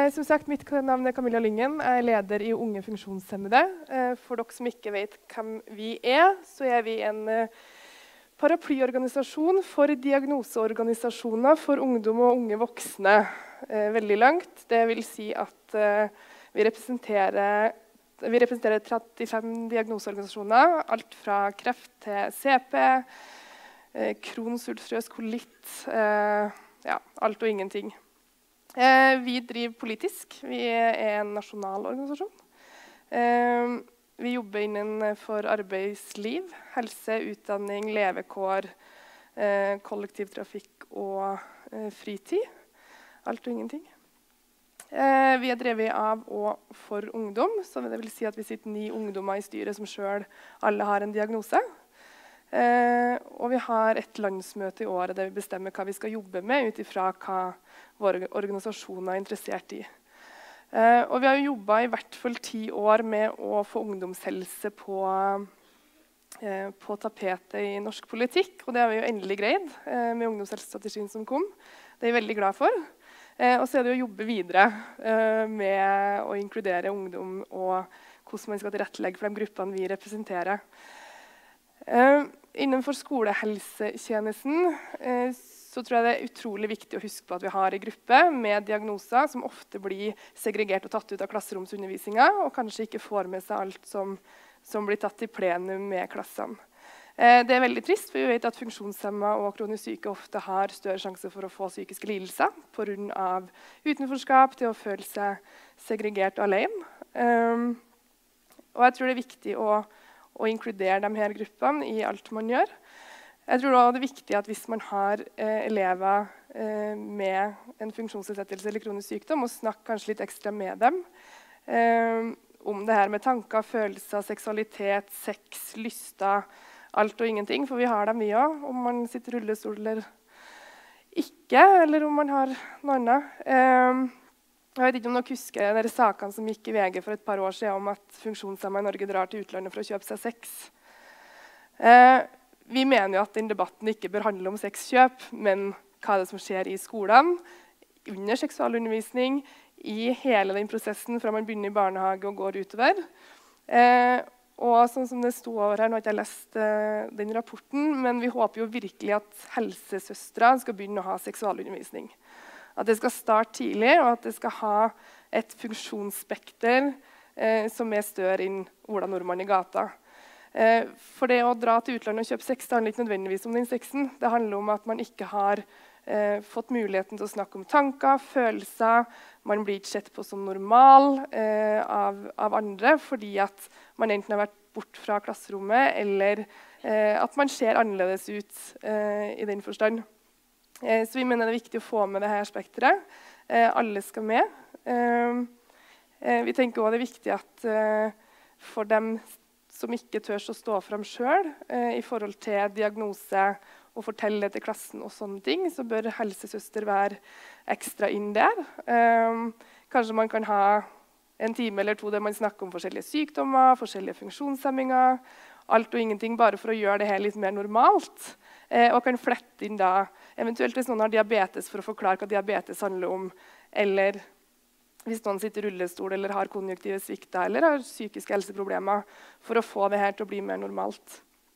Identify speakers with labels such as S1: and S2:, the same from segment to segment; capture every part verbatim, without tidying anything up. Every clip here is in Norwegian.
S1: Eh, som sagt, mitt navn er Camilla Lyngen. Jeg er leder i Unge funksjonshemmede. Eh, for dere som ikke vet hvem vi er, så er vi en eh, paraplyorganisasjon for diagnoseorganisasjoner for ungdom og unge voksne. Eh, veldig langt. Det vil si at eh, vi representerer, vi representerer trettifem diagnoseorganisasjoner. Alt fra kreft til C P, eh, Crohns ulcerøs kolitt, eh, ja, alt og ingenting. Eh, vi driver politisk. Vi er en nasjonal organisasjon. Eh, vi jobber innenfor arbeidsliv, helse, utdanning, levekår, eh, kollektivtrafikk og eh, fritid. Alt og ingenting. Eh, vi er drevet av og for ungdom, så det vil si at vi sitter ni ungdommer i styret som selv alle har en diagnose. Eh, og vi har et landsmøte i året der vi bestemmer hva vi skal jobbe med ut ifra hva våre organisasjoner er interessert i. Eh, og vi har jo jobbet i hvert fall ti år med å få ungdomshelse på, eh, på tapetet i norsk politikk, og det har vi jo endelig greid eh, med ungdomshelsestrategien som kom. Det er jeg veldig glad for. Eh, og så er det å jobbe videre eh, med å inkludere ungdom og hvordan man skal tilrettelegge for de gruppene vi representerer. Uh, innenfor skolehelsetjenesten uh, så tror jeg det er utrolig viktig å huske på at vi har en gruppe med diagnoser som ofte blir segregert og tatt ut av klasseromsundervisningen, og kanskje ikke får med seg alt som, som blir tatt i plenum med klassene. Uh, det er veldig trist, for vi vet at funksjonshemmede og kronisk syke ofte har større sjanse for å få psykiske lidelser på grunn av utenforskap til å føle seg segregert og alene. Um, og jeg tror det er viktig å og inkludere de her gruppene i alt man gjør. Jeg tror også det er viktig at hvis man har eh, elever eh, med en funksjonsnedsettelse eller kronisk sykdom, og snakke kanskje litt ekstra med dem eh, om det her med tanker, følelser, seksualitet, sex, lyster, alt og ingenting. For vi har dem vi også, om man sitter i rullestol eller ikke, eller om man har noe annet. Eh, Jeg vet ikke om dere husker dere sakene som gikk i V G for et par år siden om at funksjonshemmede i Norge drar til utlandet for å kjøpe seg sex. Eh, vi mener jo at den debatten ikke bør handle om sexkjøp, men hva er det som skjer i skolen, under seksualundervisning, i hele den prosessen fra man begynner i barnehage og går utover. Eh, og sånn som det sto over her, nå har jeg ikke lest eh, den rapporten, men vi håper jo virkelig at helsesøstre skal begynne å ha seksualundervisning. At det skal starte tidlig, og at det skal ha et funksjonsspekter eh, som er større enn Ola Nordmann i gata. Eh, for det å dra til utlandet og kjøpe sex, det handler ikke nødvendigvis om den sexen. Det handler om at man ikke har eh, fått muligheten til å snakke om tanker, følelser. Man blir ikke sett på som normal eh, av, av andre, fordi at man enten har vært bort fra klasserommet, eller eh, at man ser annerledes ut eh, i den forstand. Så vi mener det er viktig å få med dette spekteret. Eh, alle skal med. Eh, vi tenker også det er viktig at eh, for dem som ikke tør å stå frem selv eh, i forhold til diagnose og fortelle det til klassen og sånne ting, så bør helsesøster være ekstra inn der. Eh, kanskje man kan ha en time eller to der man snakker om forskjellige sykdommer, forskjellige funksjonshemminger, alt og ingenting, bare for å gjøre det her litt mer normalt. Eh, og kan flette inn da, eventuelt hvis noen har diabetes, for å forklare hva diabetes handler om, eller hvis noen sitter i rullestol eller har konjunktive svikter eller har psykiske helseproblemer, for å få det her til å bli mer normalt.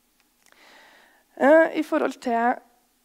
S1: Eh, I forhold til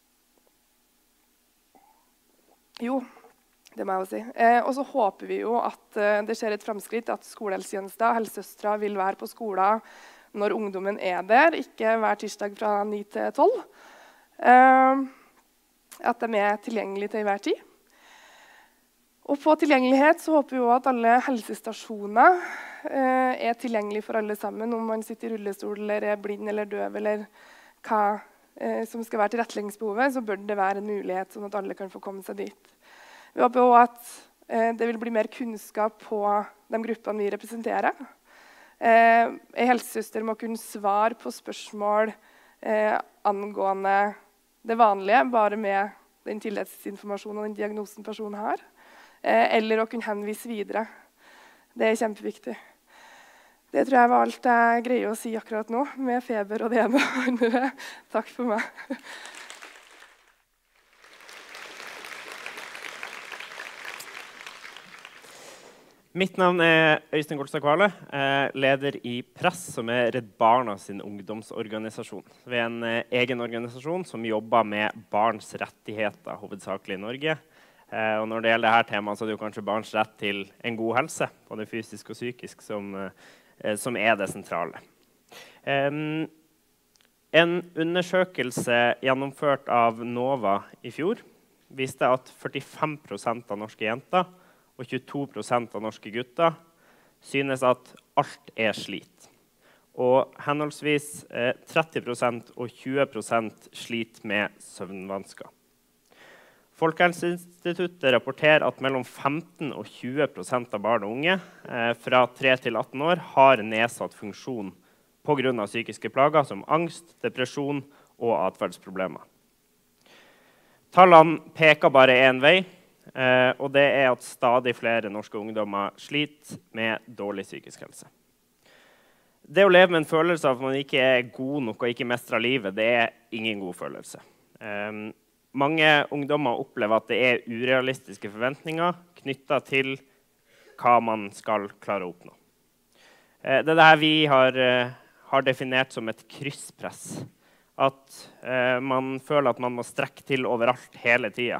S1: Jo, det må jeg jo si. Eh, og så håper vi jo at eh, det skjer et fremskritt, at skolehelsetjenester og helsesøstre vil være på skolen når ungdommen er der, ikke hver tirsdag fra ni til tolv. Uh, at de er tilgjengelige til hver tid. Og på tilgjengelighet så håper vi også at alle helsestasjoner uh, er tilgjengelige for alle sammen, om man sitter i rullestol eller er blind eller døv eller hva uh, som skal være tilretteleggingsbehovet, så bør det være en mulighet sånn at alle kan få komme seg dit. Vi håper også at uh, det vil bli mer kunnskap på de gruppene vi representerer. Uh, en helsesøster må kunne svare på spørsmål uh, angående det vanlige, bare med den tilleggsinformasjonen og den diagnosen personen har. Eh, eller å kunne henvise videre. Det er kjempeviktig. Det tror jeg var alt jeg greier å si akkurat nå, med feber og det ene og andre. Takk for meg.
S2: Mitt navn er Øystein Golstad Kvale, leder i Press, som er Redd Barna sin ungdomsorganisasjon. Vi er en egen organisasjon som jobber med barns rettigheter, hovedsakelig i Norge. Og når det gjelder dette temaet, så er det jo kanskje barns rett til en god helse, både fysisk og psykisk, som, som er det sentrale. En undersøkelse gjennomført av NOVA i fjor viste at førtifem prosent av norske jenter og tjueto prosent av norske gutter synes at alt er slit. Og henholdsvis eh, tretti prosent og tjue prosent sliter med søvnvansker. Folkehelseinstituttet rapporterer at mellom femten og tjue prosent av barn og unge eh, fra tre til atten år har nedsatt funksjon på grunn av psykiske plager som angst, depresjon og atferdsproblemer. Tallene peker bare en vei, Uh, og det er at stadig flere norske ungdommer sliter med dårlig psykisk helse. Det å leve med en følelse av at man ikke er god nok og ikke mestrer livet, det er ingen god følelse. Um, mange ungdommer opplever at det er urealistiske forventninger knyttet til hva man skal klare å oppnå. Uh, det er det vi har, uh, har definert som et krysspress. At uh, man føler at man må strekke til overalt hele tiden.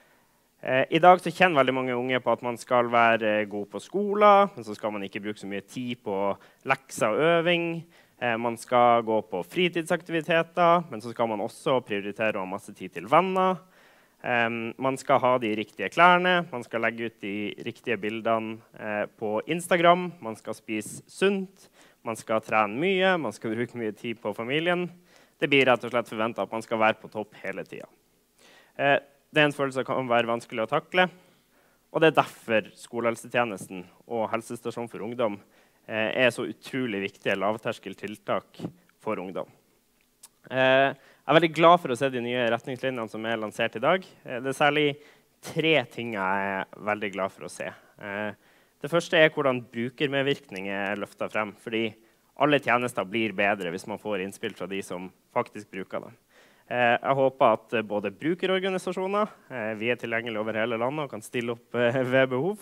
S2: I dag så kjenner veldig mange unge på at man skal være god på skolen, men så skal man ikke bruke så mye tid på lekser og øving. Man skal gå på fritidsaktiviteter, men så skal man også prioritere å ha masse tid til venner. Man skal ha de riktige klærne, man skal legge ut de riktige bildene på Instagram, man skal spise sunt, man skal trene mye, man skal bruke mye tid på familien. Det blir rett og slett forventet at man skal være på topp hele tiden. Det er en følelse som kan være vanskelig å takle, og det er derfor skolehelsetjenesten og helsestasjon for ungdom eh, er så utrolig viktige lavterskeltiltak for ungdom. Eh, jeg er veldig glad for å se de nye retningslinjene som er lansert i dag. Eh, det er særlig tre ting jeg er veldig glad for å se. Eh, det første er hvordan brukermedvirkning er løftet frem, fordi alle tjenester blir bedre hvis man får innspill fra de som faktisk bruker dem. Jeg håper at både brukerorganisasjoner, vi er tilgjengelige over hele landet og kan stille opp ved behov,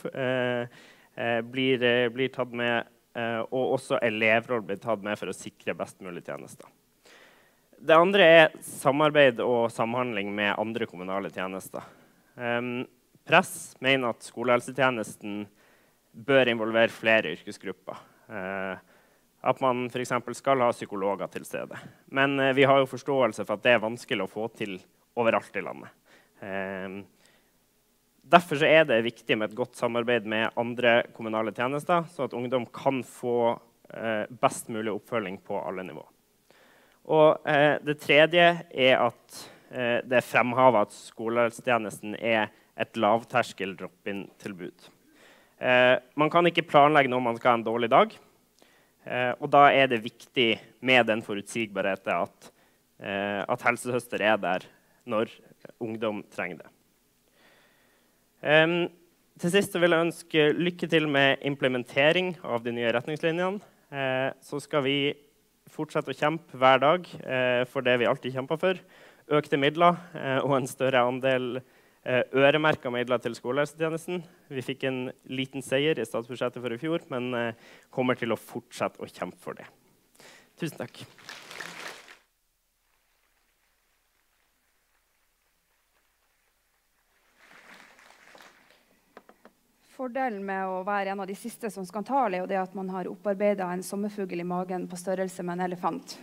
S2: blir, blir tatt med, og også elevråd blir tatt med for å sikre best mulig tjenester. Det andre er samarbeid og samhandling med andre kommunale tjenester. Press mener at skolehelsetjenesten bør involvere flere yrkesgrupper. At man for eksempel skal ha psykologer til stede. Men eh, vi har jo forståelse for at det er vanskelig å få til overalt i landet. Eh, derfor så er det viktig med et godt samarbeid med andre kommunale tjenester, så at ungdom kan få eh, best mulig oppfølging på alle nivå. Og eh, det tredje er at eh, det er fremhavet at skolehelsetjenesten er et lavterskel drop-in-tilbud. Eh, man kan ikke planlegge når man skal ha en dårlig dag. Eh, og da er det viktig med den forutsigbarheten at, eh, at helsesøster er der når ungdom trenger det. Eh, til sist vil jeg ønske lykke til med implementering av de nye retningslinjene. Eh, så skal vi fortsette å kjempe hver dag eh, for det vi alltid kjemper for. Økte midler eh, og en større andel øremerket midler til skolehelsetjenesten. Vi fikk en liten seier i statsbudsjettet for i fjor, men kommer til å fortsette å kjempe for det. Tusen takk.
S3: Fordelen med å være en av de siste som skal tale, er jo det at man har opparbeidet en sommerfugl i magen på størrelse med en elefant.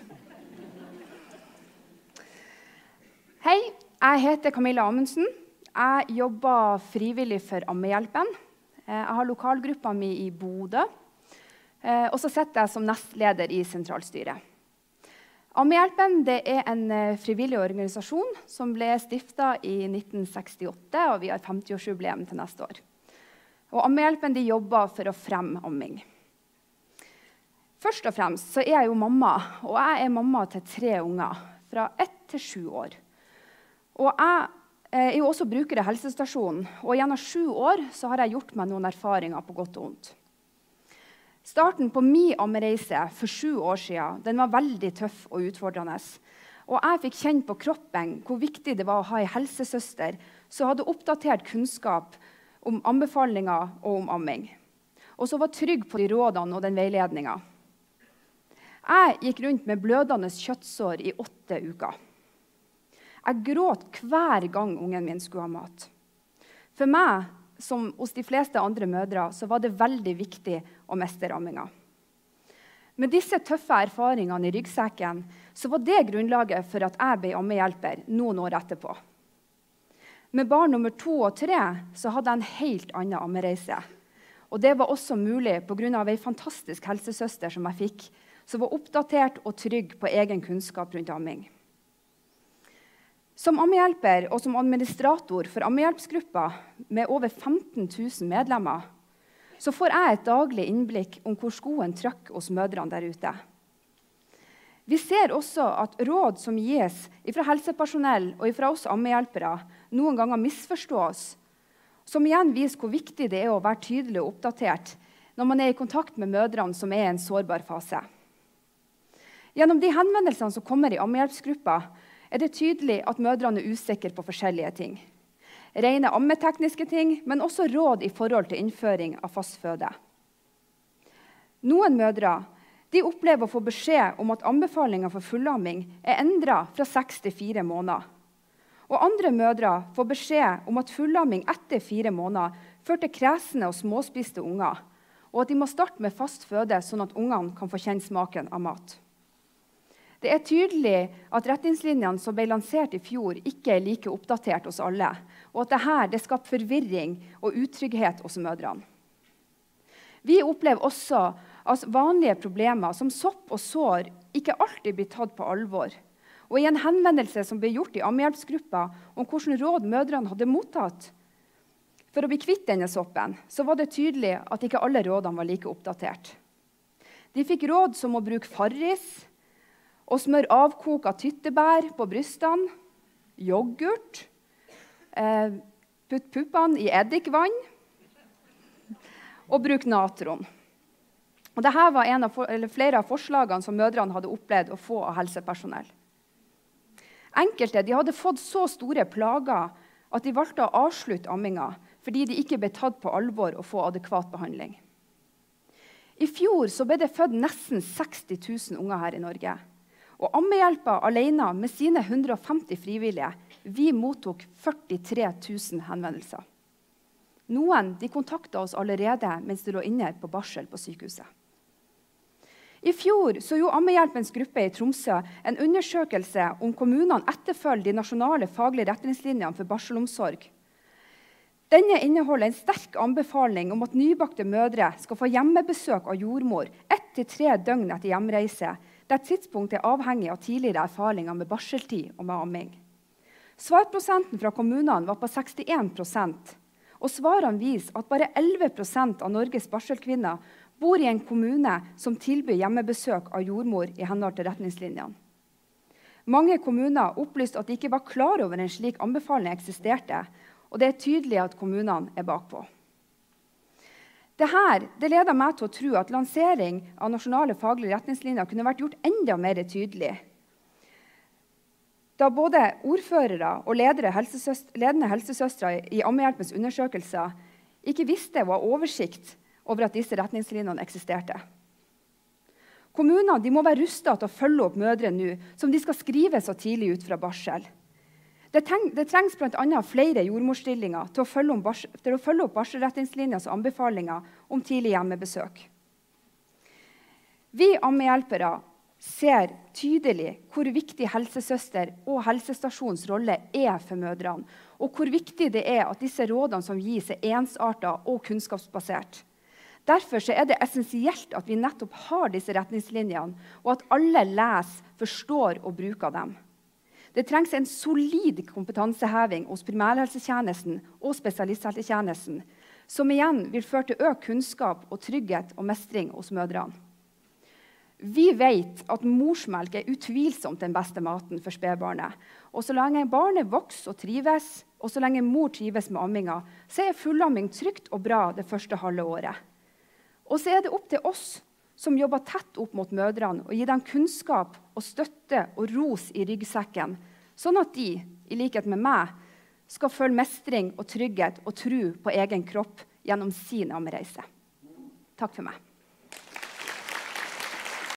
S3: Hei, jeg heter Camilla Amundsen. Jeg jobber frivillig for Ammehjelpen. Jeg har lokalgruppa mi i Bodø, og så sitter jeg som nestleder i sentralstyret. Ammehjelpen det er en frivillig organisasjon som ble stiftet i nitten sekstiåtte, og vi har femtiårsjubileum til neste år. Og Ammehjelpen de jobber for å fremme amming. Først og fremst så er jeg jo mamma, og jeg er mamma til tre unger, fra ett til sju år. Og jeg Jeg er jo også bruker av helsestasjonen, og gjennom sju år så har jeg gjort meg noen erfaringer på godt og vondt. Starten på min ammereise for sju år siden, den var veldig tøff og utfordrende. Og jeg fikk kjenne på kroppen hvor viktig det var å ha en helsesøster som hadde oppdatert kunnskap om anbefalinger og om amming. og som var trygg på de rådene og den veiledningen. Jeg gikk rundt med blødende kjøttsår i åtte uker. Jeg gråt hver gang ungen min skulle ha mat. For meg, som hos de fleste andre mødre, så var det veldig viktig å mestre amminga. Med disse tøffe erfaringene i ryggsekken, så var det grunnlaget for at jeg ble ammehjelper noen år etterpå. Med barn nummer to og tre så hadde jeg en helt annen ammereise. Og det var også mulig på grunn av en fantastisk helsesøster som jeg fikk, som var oppdatert og trygg på egen kunnskap rundt amming. Som ammehjelper og som administrator for ammehjelpsgruppa med over femten tusen medlemmer, så får jeg et daglig innblikk om hvor skoen trykker hos mødrene der ute. Vi ser også at råd som gis fra helsepersonell og fra oss ammehjelpere noen ganger misforstås, som igjen viser hvor viktig det er å være tydelig og oppdatert når man er i kontakt med mødrene som er i en sårbar fase. Gjennom de henvendelsene som kommer i ammehjelpsgruppa, er det tydelig at mødrene er usikre på forskjellige ting. Rene ammetekniske ting, men også råd i forhold til innføring av fast føde. Noen mødre de opplever å få beskjed om at anbefalinger for fullamming er endret fra seks til fire måneder. Og andre mødre får beskjed om at fullamming etter fire måneder fører til kresende og småspiste unger, og at de må starte med fast føde sånn at ungene kan få kjenne smaken av mat. Det er tydelig at retningslinjene som ble lansert i fjor ikke er like oppdatert hos alle, og at dette det skaper forvirring og utrygghet hos mødrene. Vi opplever også at vanlige problemer som sopp og sår ikke alltid blir tatt på alvor. Og i en henvendelse som ble gjort i ammehjelpsgruppa om hvordan råd mødrene hadde mottatt for å bli kvitt denne soppen, så var det tydelig at ikke alle rådene var like oppdatert. De fikk råd som å bruke farris, og smør avkoka tyttebær på brystene, yoghurt, eh, putt puppene i eddikvann og bruk natron. Og dette var en av, eller flere av forslagene som mødrene hadde opplevd å få av helsepersonell. Enkelte de hadde fått så store plager at de valgte å avslutte amminga fordi de ikke ble tatt på alvor og få adekvat behandling. I fjor så ble det født nesten seksti tusen unger her i Norge. Og Ammehjelpa alene med sine hundre og femti frivillige, vi mottok førtitre tusen henvendelser. Noen de kontaktet oss allerede mens de lå inne på barsel på sykehuset. I fjor så gjorde Ammehjelpens gruppe i Tromsø en undersøkelse om kommunene etterfølger de nasjonale faglige retningslinjene for barselomsorg. Denne inneholder en sterk anbefaling om at nybakte mødre skal få hjemmebesøk av jordmor ett til tre døgn etter hjemreise, der tidspunktet er avhengig av tidligere erfaringer med barseltid og med amming. Svarprosenten fra kommunene var på sekstien prosent, og svarene viser at bare elleve prosent av Norges barselkvinner bor i en kommune som tilbyr hjemmebesøk av jordmor i henhold til retningslinjene. Mange kommuner opplyste at de ikke var klar over en slik anbefaling eksisterte, og det er tydelig at kommunene er bakpå. Dette det leder meg til å tro at lansering av nasjonale faglige retningslinjer kunne vært gjort enda mer tydelig. Da både ordførere og ledere, helsesøstre, ledende helsesøstre i Ammehjelpens undersøkelser ikke visste og har oversikt over at disse retningslinjene eksisterte. Kommunene de må være rustet til å følge opp mødre nå, som de skal skrive så tidlig ut fra barsel. Det, treng, det trengs blant annet flere jordmorstillinger til å følge, om bars, til å følge opp barselretningslinjers anbefalinger om tidlig hjemmebesøk. Vi ammehjelpere ser tydelig hvor viktig helsesøster og helsestasjons rolle er for mødrene, og hvor viktig det er at disse rådene som gis er ensartet og kunnskapsbasert. Derfor er det essensielt at vi nettopp har disse retningslinjene, og at alle leser, forstår og bruker dem. Det trengs en solid kompetanseheving hos primærhelsetjenesten og spesialisthelsetjenesten, som igjen vil føre til økt kunnskap og trygghet og mestring hos mødrene. Vi vet at morsmelk er utvilsomt den beste maten for spedbarnet. Og så lenge barnet vokser og trives, og så lenge mor trives med amminga, så er fullamming trygt og bra det første halve året. Og så er det opp til oss som jobber tett opp mot mødrene og gir dem kunnskap og støtte og ros i ryggsekken, sånn at de, i likhet med meg, skal føle mestring og trygghet og tro på egen kropp gjennom sin ammereise. Takk for meg.